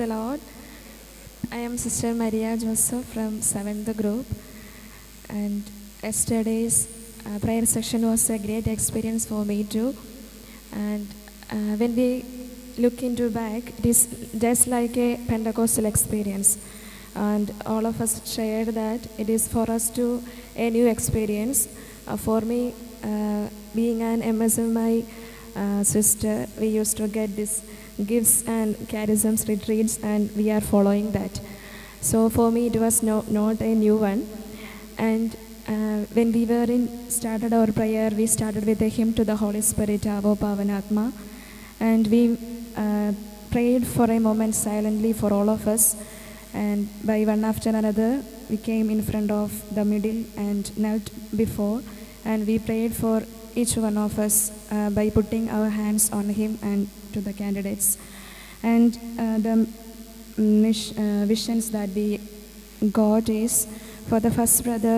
the Lord. I am Sister Maria Joseph from 7th group, and yesterday's prayer session was a great experience for me too. And when we look into back, it is just like a Pentecostal experience, and all of us shared that it is for us to a new experience. For me, being an MSMI sister, we used to get this gifts and charisms retreats, and we are following that. So for me it was not a new one. And when we were started our prayer, we started with a hymn to the Holy Spirit, Avo Pavanatma, and we prayed for a moment silently for all of us, and by one after another we came in front of the middle and knelt before, and we prayed for each one of us by putting our hands on him and to the candidates. And the visions that we got is, for the first brother,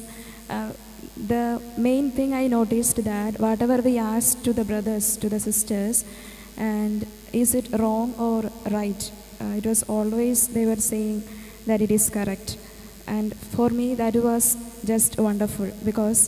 the main thing I noticed that whatever we asked to the brothers, to the sisters, and is it wrong or right, it was always they were saying that it is correct. And for me that was just wonderful, because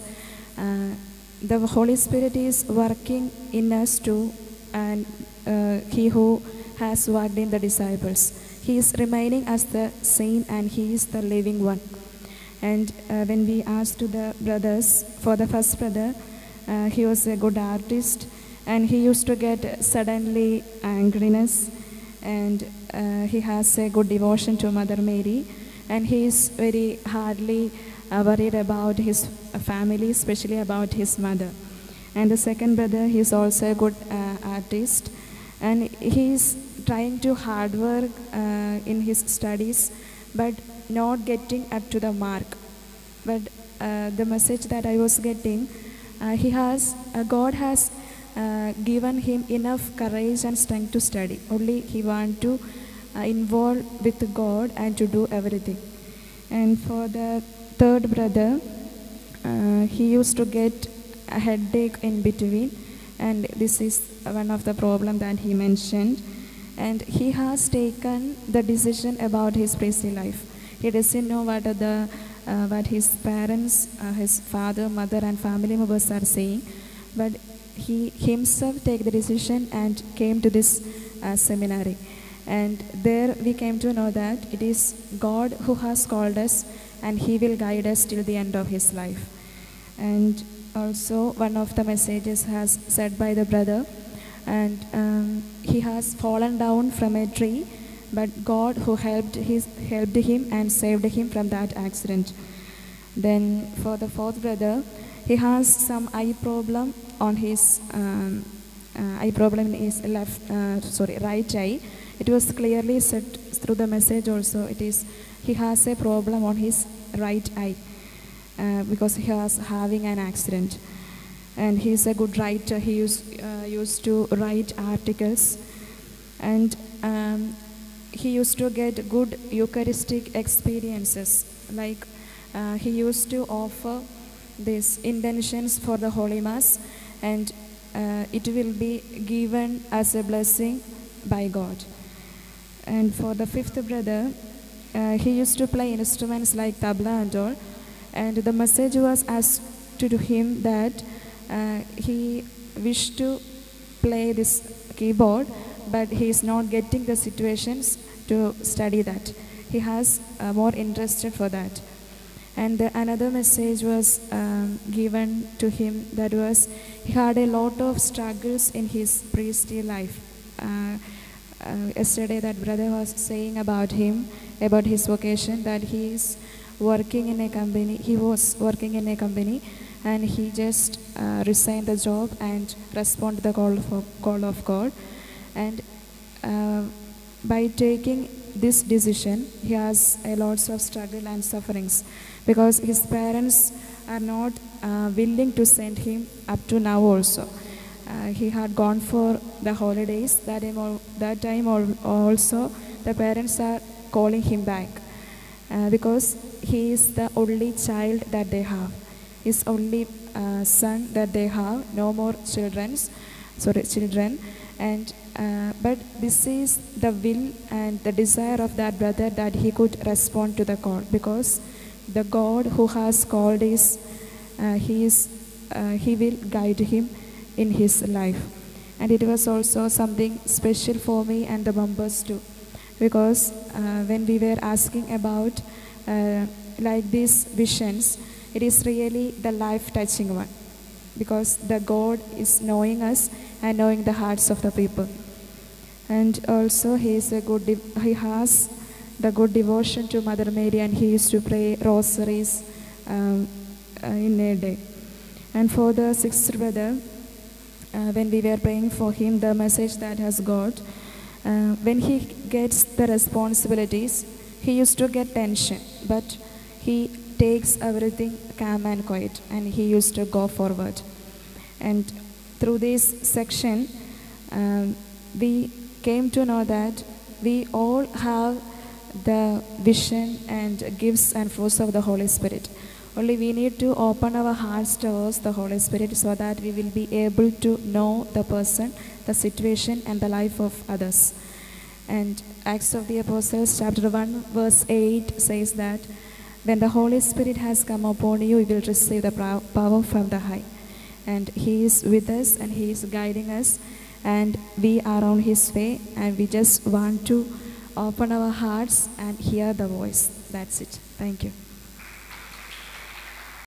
the Holy Spirit is working in us too, and He who has worked in the disciples, He is remaining as the same, and He is the living one. And when we asked to the brothers, for the first brother, he was a good artist, and he used to get suddenly angriness, and he has a good devotion to Mother Mary, and he is very hardly worried about his family, especially about his mother. And the second brother, he is also a good artist, and he is trying to hard work in his studies, but not getting up to the mark. But the message that I was getting, God has given him enough courage and strength to study. Only he want to involve with God and to do everything. And for the third brother, he used to get a headache in between, and this is one of the problem that he mentioned. And he has taken the decision about his priestly life. He doesn't know what his parents, his father, mother and family members are saying, but he himself take the decision and came to this seminary. And there we came to know that it is God who has called us, and He will guide us till the end of his life. And also one of the messages has said by the brother, and he has fallen down from a tree, but God who helped him and saved him from that accident. Then for the fourth brother, he has some eye problem on his in his right eye. It was clearly said through the message also. He has a problem on his right eye because he was having an accident. And he is a good writer. He used to write articles, and he used to get good Eucharistic experiences. Like he used to offer these intentions for the Holy Mass, and it will be given as a blessing by God. And for the fifth brother, he used to play instruments like tabla and all, and the message was asked to him that he wished to play this keyboard, but he is not getting the situations to study that. He has more interested for that. And another message was given to him, that was he had a lot of struggles in his priestly life. Yesterday that brother was saying about him, about his vocation, that he was working in a company, and he just resigned the job and responded to the call of God. And by taking this decision, he has a lots of struggle and sufferings, because his parents are not willing to send him up to now also. He had gone for the holidays. That time also the parents are calling him back because he is the only child that they have. His only son that they have, no more children. And but this is the will and the desire of that brother, that he could respond to the call, because the God who has called he will guide him in his life. And it was also something special for me and the members too, because when we were asking about like these visions, it is really the life-touching one, because the God is knowing us and knowing the hearts of the people. And also he has the good devotion to Mother Mary, and he used to pray rosaries in a day. And for the sixth brother, when we were praying for him, the message that has got, when he gets the responsibilities, he used to get tension, but he takes everything calm and quiet, and he used to go forward. And through this section, we came to know that we all have the vision and gifts and fruits of the Holy Spirit. Only we need to open our hearts towards the Holy Spirit, so that we will be able to know the person, the situation, and the life of others. And Acts of the Apostles chapter 1 verse 8 says that when the Holy Spirit has come upon you, you will receive the power from the high. And he is with us, and he is guiding us, and we are on his way, and we just want to open our hearts and hear the voice. That's it. Thank you.